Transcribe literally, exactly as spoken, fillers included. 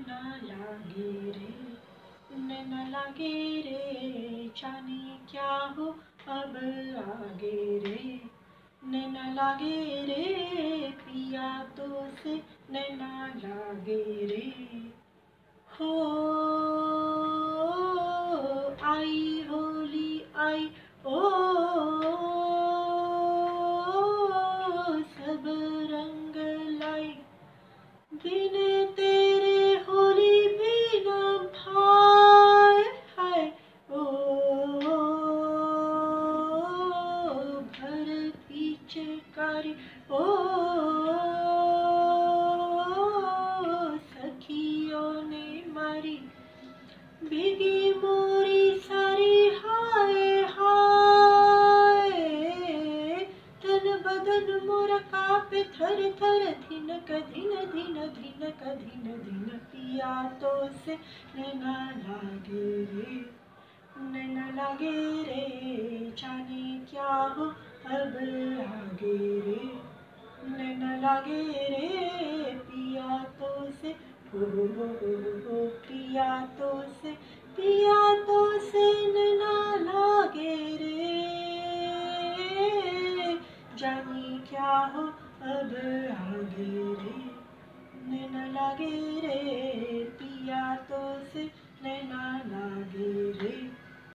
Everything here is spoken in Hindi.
नैना लागे रे, नैना लागे रे, जाने क्या हो अब आगे रे। नैना लागे रे पिया तो से, नैना लागे रे। हो आई होली आई ओ, सब रंग लाई, बिन तेरे होली भी न भाए हाय ओ। भर पिचकारी ओ, सखियों ने मारी, भीगी मोरी सारी हाय हाय। तन बदन मोरा कांपे थर थर, धिनक धिन धिन धिनक धिन धिन, पिया तो से नैना लागे रे, नैना लागे रे, जाने क्या हो अब आगे रे। नैना लागे रे पिया तो से, हो हो हो हो, पिया तो से, पिया तो से नैना लागे रे, जाने क्या हो अब आगे रे। नैना लागे रे पिया तो से, नैना लागे रे।